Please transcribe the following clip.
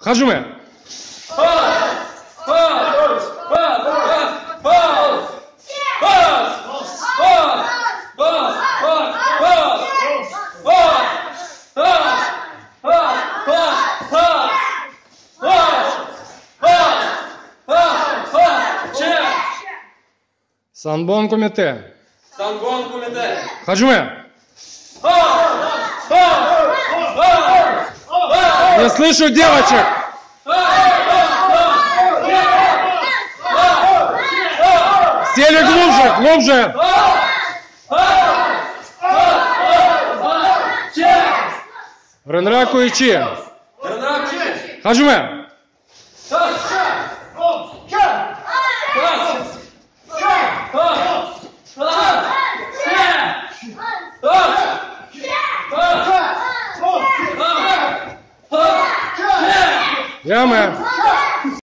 Hacime. Санбон комите. Санбон комите. Hacime. Я слышу девочек. Сели глубже, глубже. Ренраку и Чи. Hacime. Яме.